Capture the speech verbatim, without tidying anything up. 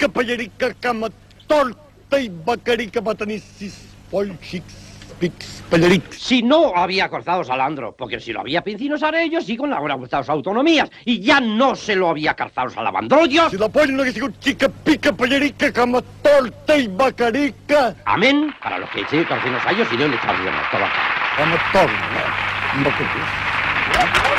pica, pallerica, cama torta i becarica va tenir sis polls pics, pallerics. Si no había cortado Salandro, porque si lo había pincinos a ellos, sí con la hora sus autonomías, y ya no se lo había calzado Salamandrollos. Si la poll no hagués sigut xica, pica, pallerica, cama torta i becarica... Amén, para los que eché cortinos a ellos y no le echamos de más. Cama torta, no, no,